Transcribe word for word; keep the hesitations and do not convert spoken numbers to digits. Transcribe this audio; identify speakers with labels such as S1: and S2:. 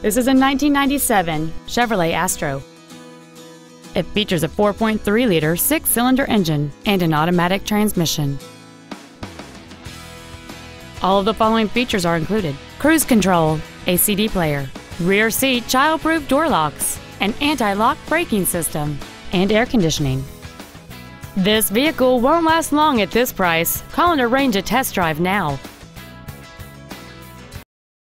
S1: This is a nineteen ninety-seven Chevrolet Astro. It features a four point three liter six-cylinder engine and an automatic transmission. All of the following features are included: cruise control, a C D player, rear seat child-proof door locks, an anti-lock braking system, and air conditioning. This vehicle won't last long at this price. Call and arrange a test drive now.